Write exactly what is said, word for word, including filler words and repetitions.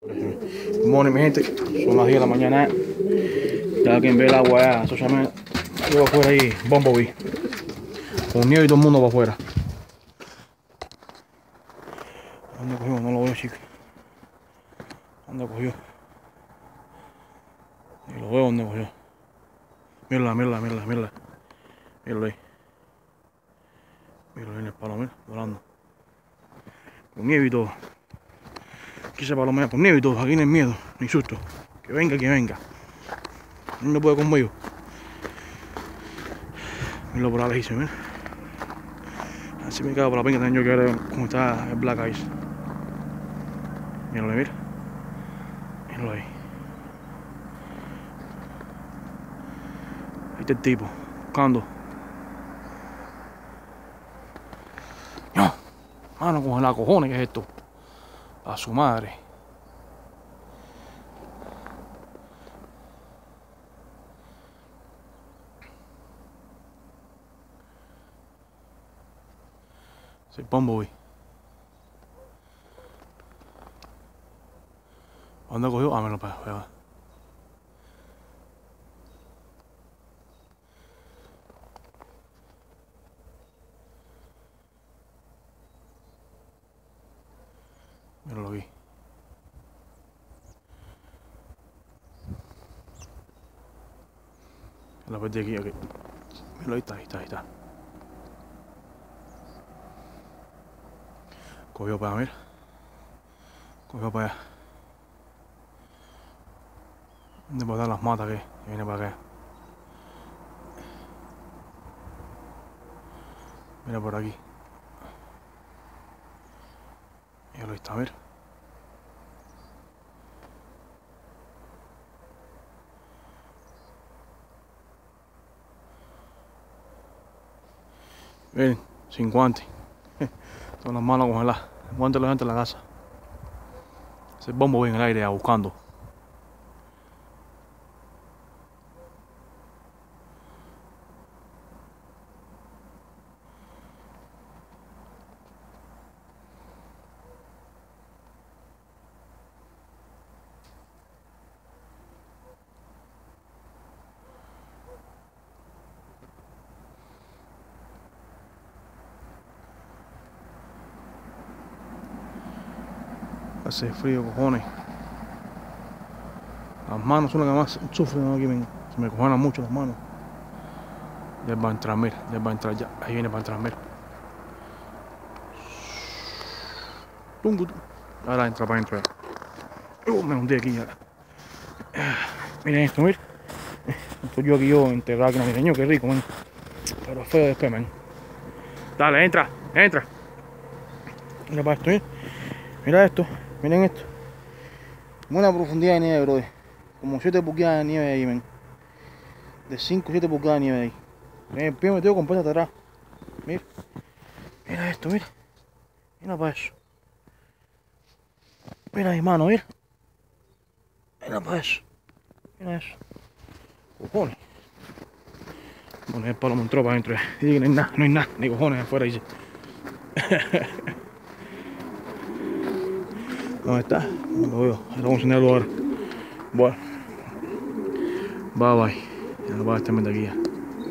Good morning, mi gente. Son las diez de la mañana. Ya quien ve el agua ya, eso se llama. Yo afuera ahí, Bumblebee. Con nieve y todo el mundo va afuera. ¿Dónde cogió? No lo veo, chico. ¿Dónde cogió? Ni lo veo dónde cogió. Mírala, mírala, mírala, mírala. Mírala ahí. Mírala ahí en el palo, mira, volando. Con nieve y todo. Aquí se palomea con nieve y todo. Aquí no hay miedo, ni susto. Que venga, que venga. No puede conmigo. Míralo por ahí, mira. Así me cago por la pinga también yo quiero como está el Black Ice. Míralo ahí, mira. Míralo ahí. Ahí está el tipo, buscando. No, mano, con la cojones, ¿qué es esto? A su madre. Soy Bumblebee. ¿Dónde cogió? Ah, me lo pego. Mira lo vi. Lo perdí aquí, aquí. Mira, ahí está, ahí está, ahí está. Cogió para allá, mira. Cogió para allá. ¿Dónde puede dar las matas que viene para acá? Mira por aquí. Mira, ahí está, mira. Miren, sin guantes. Son las manos congeladas. Guantes la gente en la casa. Ese bombo en el aire buscando. Hace frío, cojones. Las manos son las que más sufren aquí. Me, se me cojonan mucho las manos. Ya va a entrar, mira. Ya va a entrar, ya. Ahí viene para entrar, mira. Ahora entra para adentro. Uh, me hundí aquí ya. Miren esto, mira. Estoy yo aquí yo enterrado aquí, navideño, qué rico, man. Pero feo después, man. Dale, entra, entra. Mira para esto, mira. Mira esto. Miren esto. Buena profundidad de nieve, bro. Como siete pulgadas de nieve ahí, men. De cinco o siete pulgadas de nieve ahí. Miren, el pie metido completo atrás. Mira. Mira esto, mira. Mira para eso. Mira ahí, mano, mira. Mira para eso. Mira eso. Cojones. Bueno, el palo montó para adentro. Y no hay nada, no hay nada. Ni cojones afuera, dice. ¿Dónde está? No lo veo. Ahora vamos a enseñarlo ahora. Bueno. Bye bye. Ya no va a estar aquí ya.